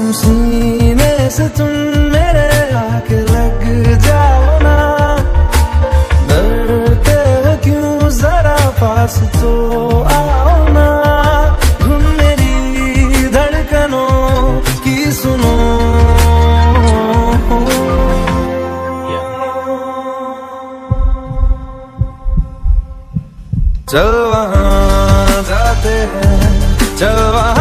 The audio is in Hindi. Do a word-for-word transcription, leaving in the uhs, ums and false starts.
सीने से तुम मेरे आके लग जाओ ना, डरते हो क्यों जरा पास तो आओ ना, तुम मेरी धड़कनों की सुनो। चल वहाँ जाते हैं, चल वहाँ